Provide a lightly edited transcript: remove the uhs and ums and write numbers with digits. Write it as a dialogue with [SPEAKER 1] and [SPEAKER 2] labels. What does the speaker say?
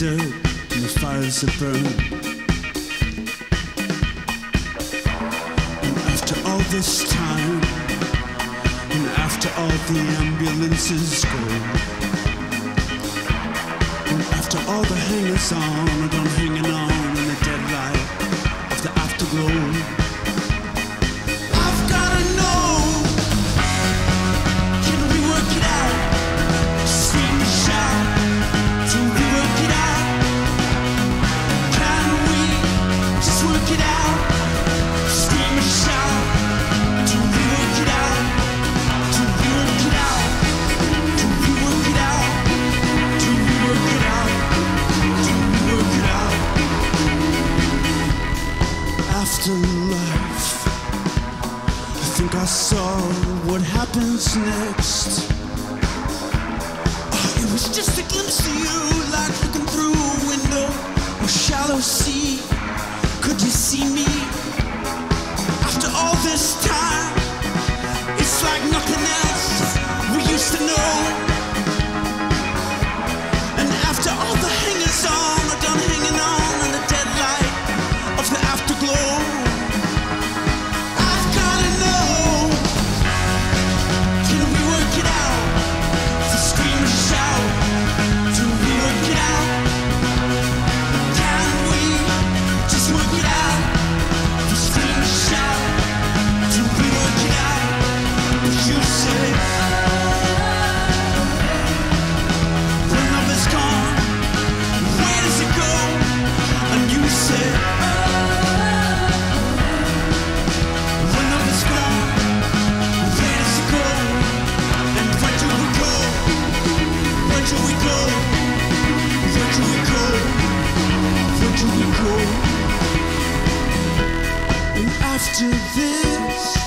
[SPEAKER 1] dirt and the fires that burn. And after all this time, and after all the ambulances go, and after all the hangers-on are done hanging on in the dead light of the afterglow, I've gotta know, can we work it out? Scream and shout, till we work it out. Can we just work it out? Scream and shout, till we work it out. Till we work it out. Till we work it out. Till we work it out. Till we work it out. Afterlife, I think I saw what happens next. Oh, it was just a glimpse of you, like looking through a window or shallow sea. Could you see me? After all this time, it's like nothing else we used to know. And after all the hangers-on are done hanging on in the dead light of the afterglow, I've gotta know, can we work it out? To scream and shout, do we work it out? Can we just work it out? To scream and shout, do we work it out? But you say, when love is gone, where does it go? And you say, when love is gone, where does it go? And where do we go? Where do we go? Where do we go? Where do we go? And after this,